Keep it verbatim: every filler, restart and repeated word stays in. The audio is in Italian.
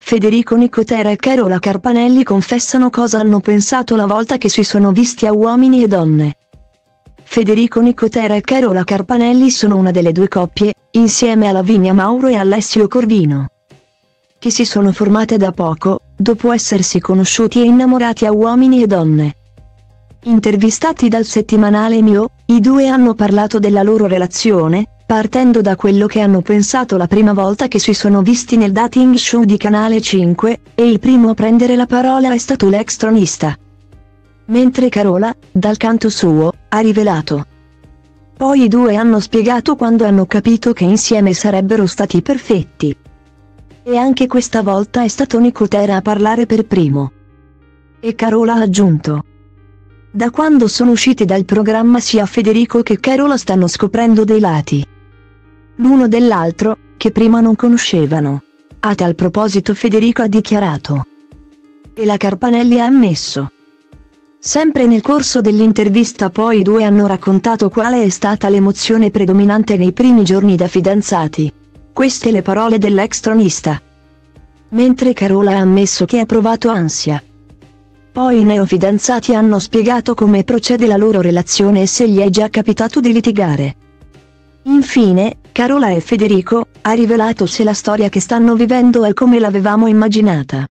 Federico Nicotera e Carola Carpanelli confessano cosa hanno pensato la volta che si sono visti a Uomini e Donne. Federico Nicotera e Carola Carpanelli sono una delle due coppie, insieme a Lavinia Mauro e Alessio Corvino, che si sono formate da poco, dopo essersi conosciuti e innamorati a Uomini e Donne. Intervistati dal settimanale Mio, i due hanno parlato della loro relazione, partendo da quello che hanno pensato la prima volta che si sono visti nel dating show di Canale cinque, e il primo a prendere la parola è stato l'ex tronista. Mentre Carola, dal canto suo, ha rivelato: poi i due hanno spiegato quando hanno capito che insieme sarebbero stati perfetti. E anche questa volta è stato Nicotera a parlare per primo. E Carola ha aggiunto: da quando sono usciti dal programma sia Federico che Carola stanno scoprendo dei lati l'uno dell'altro, che prima non conoscevano. A tal proposito Federico ha dichiarato. E la Carpanelli ha ammesso. Sempre nel corso dell'intervista poi i due hanno raccontato quale è stata l'emozione predominante nei primi giorni da fidanzati. Queste le parole dell'ex tronista. Mentre Carola ha ammesso che ha provato ansia. Poi i neofidanzati hanno spiegato come procede la loro relazione e se gli è già capitato di litigare. Infine, Carola e Federico ha rivelato se la storia che stanno vivendo è come l'avevamo immaginata.